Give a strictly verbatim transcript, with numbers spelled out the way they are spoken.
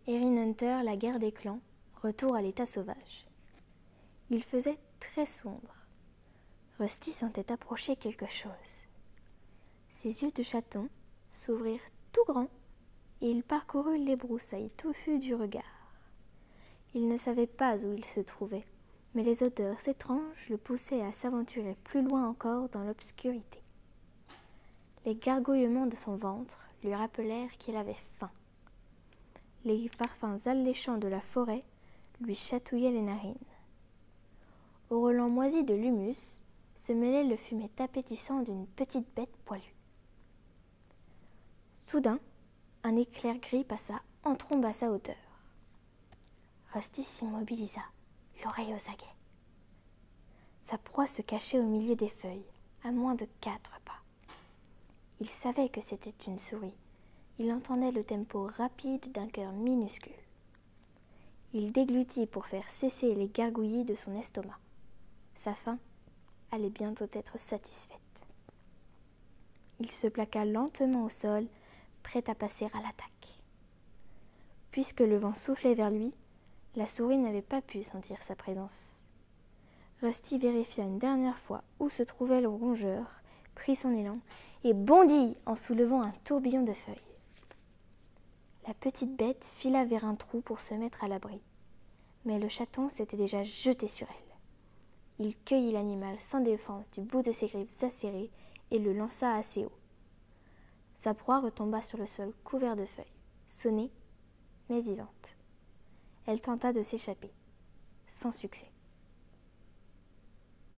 Erin Hunter, la guerre des clans, retour à l'état sauvage. Il faisait très sombre. Rusty sentait approcher quelque chose. Ses yeux de chaton s'ouvrirent tout grands et il parcourut les broussailles touffues du regard. Il ne savait pas où il se trouvait, mais les odeurs étranges le poussaient à s'aventurer plus loin encore dans l'obscurité. Les gargouillements de son ventre lui rappelèrent qu'il avait faim. Les parfums alléchants de la forêt lui chatouillaient les narines. Au relent moisi de l'humus se mêlait le fumet appétissant d'une petite bête poilue. Soudain, un éclair gris passa en trombe à sa hauteur. Rusty s'immobilisa, l'oreille aux aguets. Sa proie se cachait au milieu des feuilles, à moins de quatre pas. Il savait que c'était une souris. Il entendait le tempo rapide d'un cœur minuscule. Il déglutit pour faire cesser les gargouillis de son estomac. Sa faim allait bientôt être satisfaite. Il se plaqua lentement au sol, prêt à passer à l'attaque. Puisque le vent soufflait vers lui, la souris n'avait pas pu sentir sa présence. Rusty vérifia une dernière fois où se trouvait le rongeur, prit son élan et bondit en soulevant un tourbillon de feuilles. La petite bête fila vers un trou pour se mettre à l'abri, mais le chaton s'était déjà jeté sur elle. Il cueillit l'animal sans défense du bout de ses griffes acérées et le lança assez haut. Sa proie retomba sur le sol couvert de feuilles, sonnée mais vivante. Elle tenta de s'échapper, sans succès.